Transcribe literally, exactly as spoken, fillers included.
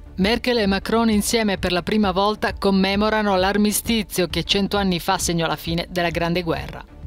Merkel e Macron insieme per la prima volta commemorano l'armistizio che cento anni fa segnò la fine della Grande Guerra.